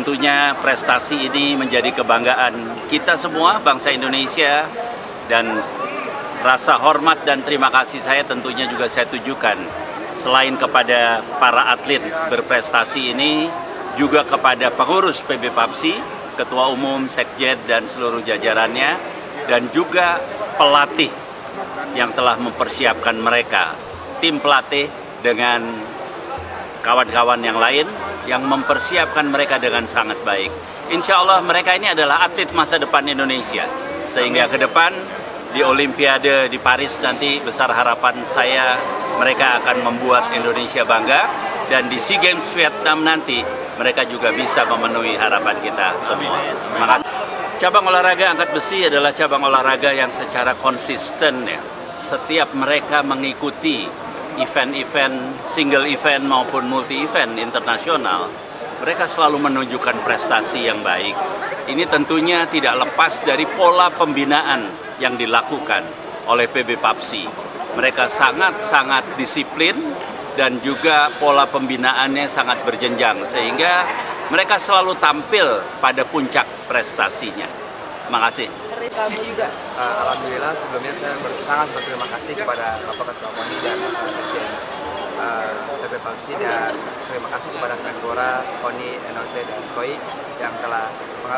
tentunya prestasi ini menjadi kebanggaan kita semua, bangsa Indonesia, dan rasa hormat dan terima kasih saya tentunya juga saya tujukan selain kepada para atlet berprestasi ini, juga kepada pengurus PB Papsi, Ketua Umum, Sekjen, dan seluruh jajarannya, dan juga pelatih yang telah mempersiapkan mereka, tim pelatih dengan kawan-kawan yang lain yang mempersiapkan mereka dengan sangat baik. Insya Allah mereka ini adalah atlet masa depan Indonesia, sehingga ke depan di Olimpiade di Paris nanti besar harapan saya mereka akan membuat Indonesia bangga, dan di SEA Games Vietnam nanti mereka juga bisa memenuhi harapan kita semua. Terima kasih. Cabang olahraga angkat besi adalah cabang olahraga yang secara konsisten ya, setiap mereka mengikuti event-event, single event maupun multi-event internasional, mereka selalu menunjukkan prestasi yang baik. Ini tentunya tidak lepas dari pola pembinaan yang dilakukan oleh PB Papsi. Mereka sangat-sangat disiplin dan juga pola pembinaannya sangat berjenjang, sehingga mereka selalu tampil pada puncak prestasinya. Terima kasih. Alhamdulillah, sebelumnya saya sangat berterima kasih kepada Bapak Ketua KONI dan Sekjen PB Papsi, dan terima kasih kepada Menpora, KONI, NOC, dan KOI yang telah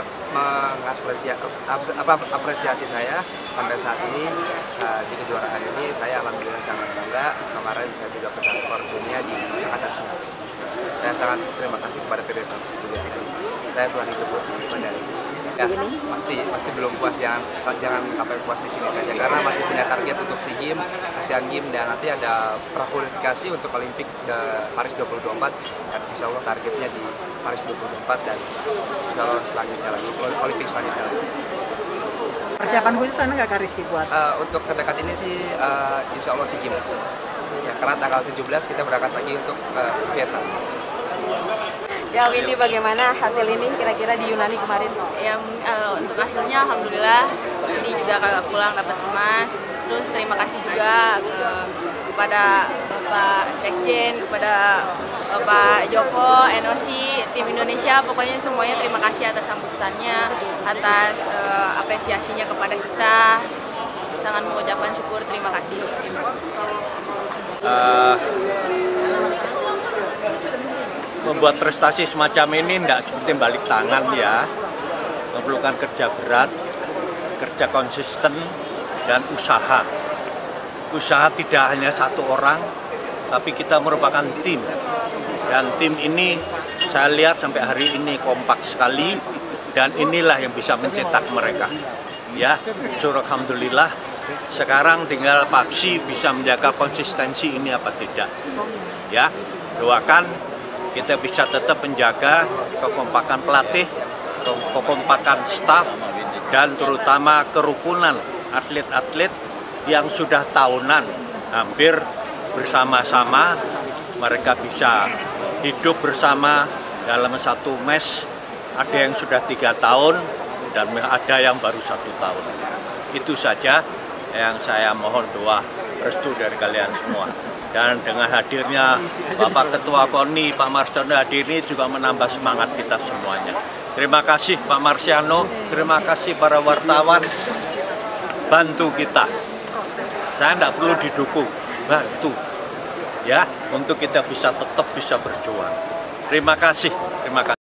mengapresiasi saya sampai saat ini di kejuaraan ini. Saya alhamdulillah sangat bangga. Kemarin saya juga ke rekor dunia di angkatan 9. Saya sangat terima kasih kepada PB Papsi juga. Saya telah dijemput di bandara ini. Ya, pasti belum puas, jangan sampai puas di sini saja, karena masih punya target untuk SEA Games, Asian Games, dan nanti ada prakualifikasi untuk Olimpik Paris 2024, dan insya Allah targetnya di Paris 2024 dan insya Allah selanjutnya lagi Olimpik selanjutnya lagi. Persiapan khusus sana nggak Kak Rizky buat? Untuk terdekat ini sih insya Allah SEA Games. Ya, karena tanggal 17 kita berangkat lagi untuk Vietnam. Ya, Windy, bagaimana hasil ini kira-kira di Yunani kemarin? Ya, untuk hasilnya alhamdulillah, Windy juga kagak pulang dapat emas. Terus terima kasih juga kepada Bapak Sekjen, kepada Bapak Joko, NOC, tim Indonesia, pokoknya semuanya terima kasih atas sambutannya, atas apresiasinya kepada kita. Sangat mengucapkan syukur, terima kasih. Membuat prestasi semacam ini tidak seperti balik tangan ya, memerlukan kerja berat, kerja konsisten, dan usaha. Usaha tidak hanya satu orang, tapi kita merupakan tim. Dan tim ini saya lihat sampai hari ini kompak sekali, dan inilah yang bisa mencetak mereka. Ya, alhamdulillah. Sekarang tinggal Papsi bisa menjaga konsistensi ini apa tidak. Ya, doakan kita bisa tetap menjaga kekompakan pelatih, kekompakan staf, dan terutama kerukunan atlet-atlet yang sudah tahunan hampir bersama-sama. Mereka bisa hidup bersama dalam satu mes. Ada yang sudah 3 tahun dan ada yang baru 1 tahun. Itu saja yang saya mohon doa restu dari kalian semua. Dan dengan hadirnya Bapak Ketua KONI, Pak Marsiono hadir ini juga menambah semangat kita semuanya. Terima kasih Pak Marsiano, terima kasih para wartawan, bantu kita. Saya tidak perlu didukung, bantu ya, untuk kita bisa tetap bisa berjuang. Terima kasih, terima kasih.